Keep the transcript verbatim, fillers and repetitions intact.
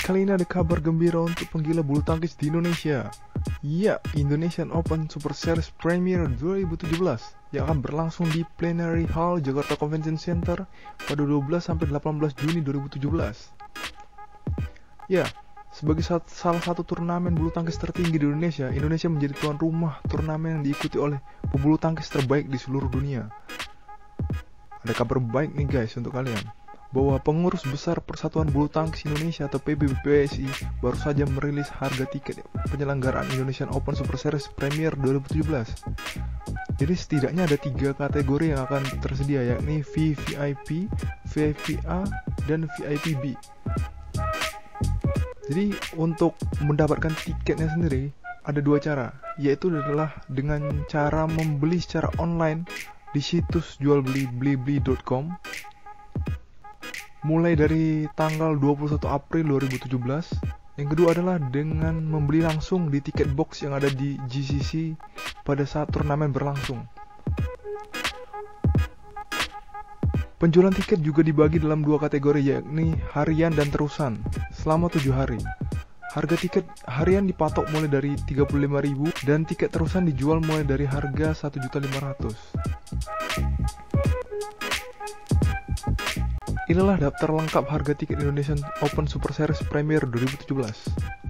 Kali ini ada kabar gembira untuk penggila bulu tangkis di Indonesia. Ya, Indonesian Open Super Series Premier dua ribu tujuh belas yang akan berlangsung di Plenary Hall Jakarta Convention Center pada dua belas sampai delapan belas Juni dua ribu tujuh belas. Ya, sebagai salah satu turnamen bulu tangkis tertinggi di Indonesia, Indonesia menjadi tuan rumah turnamen yang diikuti oleh pebulu tangkis terbaik di seluruh dunia. Ada kabar baik nih guys untuk kalian, bahwa pengurus besar Persatuan Bulu Tangkis Indonesia atau P B B P S I baru saja merilis harga tiket penyelenggaraan Indonesian Open Super Series Premier dua ribu tujuh belas. Jadi setidaknya ada tiga kategori yang akan tersedia, yakni V V I P, V I P A, dan V I P B. Jadi untuk mendapatkan tiketnya sendiri ada dua cara, yaitu adalah dengan cara membeli secara online di situs jual beli blibli dot com mulai dari tanggal dua puluh satu April dua ribu tujuh belas. Yang kedua adalah dengan membeli langsung di tiket box yang ada di G C C pada saat turnamen berlangsung. Penjualan tiket juga dibagi dalam dua kategori, yakni harian dan terusan selama tujuh hari. Harga tiket harian dipatok mulai dari tiga puluh lima ribu dan tiket terusan dijual mulai dari harga satu juta lima ratus ribu. Inilah daftar lengkap harga tiket Indonesian Open Super Series Premier dua ribu tujuh belas.